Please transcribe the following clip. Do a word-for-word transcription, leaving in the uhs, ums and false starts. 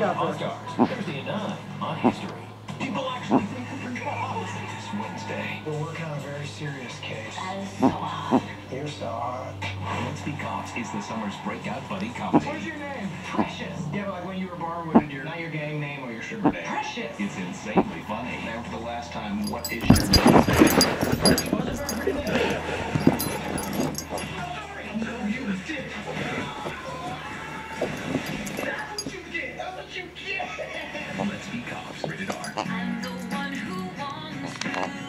All Stars, Thursday at nine on History. People actually think I forgot. It's Wednesday. We're working on a very serious case. That is so hot. You're so hot. Let's Be Cops is the summer's breakout buddy comedy. What's your name? Precious. Yeah, but like when you were born, what did your, not your gang name or your sugar name? Precious. It's insanely funny. And for the last time, what is your name? Wasn't very good.